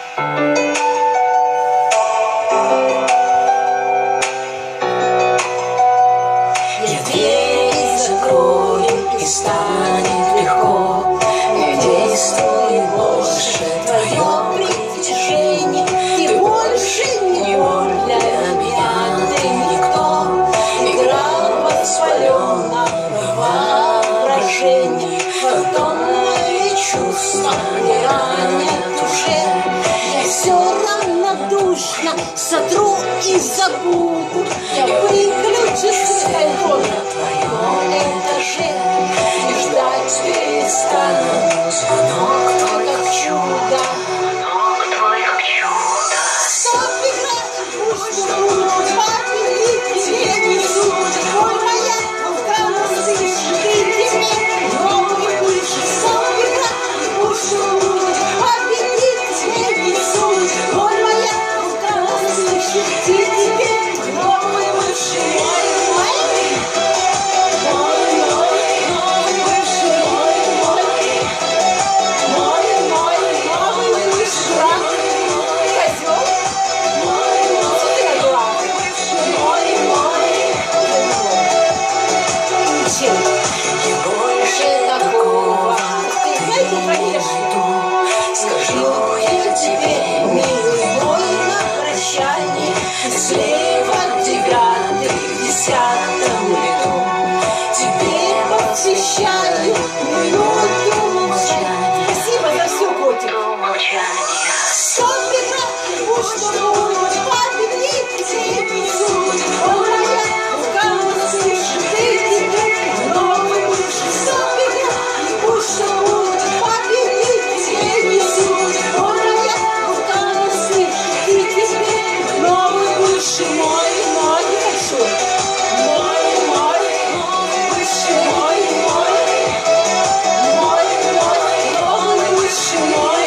Я дверь закрою, и станет легко. Не действует больше твое притяжение. Ты больше не боль для меня, ты никто. Игра воспаленного воображения, фантомные чувства не ранят уже. Я все равнодушно сотру и забуду. Я выключу свет на твоем этаже и ждать перестану. Звонок твой как чудо. Стоп, игра, пусть будет, папе, тебе не судят. Ой, моя вулкана, слышишь, ты тебе новый выше. Стоп, игра, пусть будет, папе, тебе не судят. Ой, моя вулкана, слышишь, ты тебе новый выше. Скажу я тебе, милый мой, на прощание. Слева от тебя, ты в 10-м ряду. Тебе посвящаю минуту молчания. Спасибо за все, котик. Стоп, игра, пусть будет, папе, тебе не судят. О, моя рука, слышишь, ты тебе новый выше. Стоп, игра, пусть будет, папе, тебе не судят. О, моя рука, слышишь, ты тебе новый выше. Мой, не хочу. Мой, выше, мой, новый выше, мой.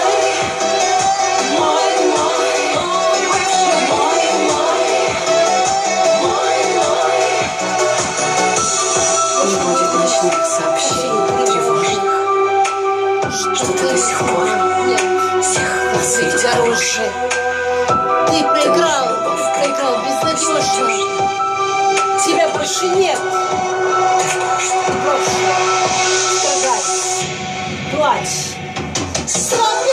Не будет ночных сообщений тревожных, что ты до сих пор всех на свете Дороже. Ты проиграл безнадежно. Тебя больше нет. Ты в прошлом. Прошлое. Страдай. Плачь. Страдай.